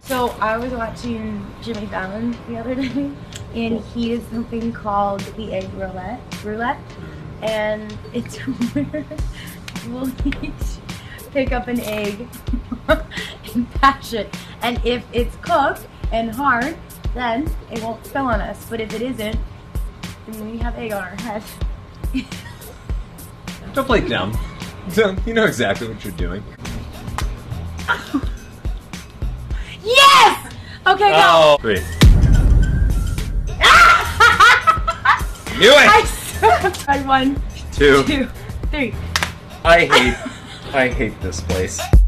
So I was watching Jimmy Fallon the other day, and he did something called the egg roulette, and it's where we'll each pick up an egg and bash it, and if it's cooked and hard, then it won't spill on us, but if it isn't, then we have egg on our head. Don't play dumb. You know exactly what you're doing. Yes! Okay, go! Oh, 3. Knew it! I 1, 2, 2, 3. I hate this place.